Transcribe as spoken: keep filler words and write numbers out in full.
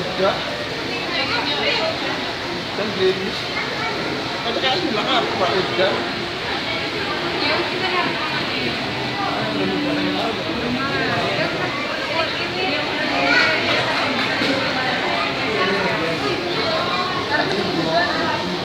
Udah. Dan gerimis. Ada kayak bilang apa udah.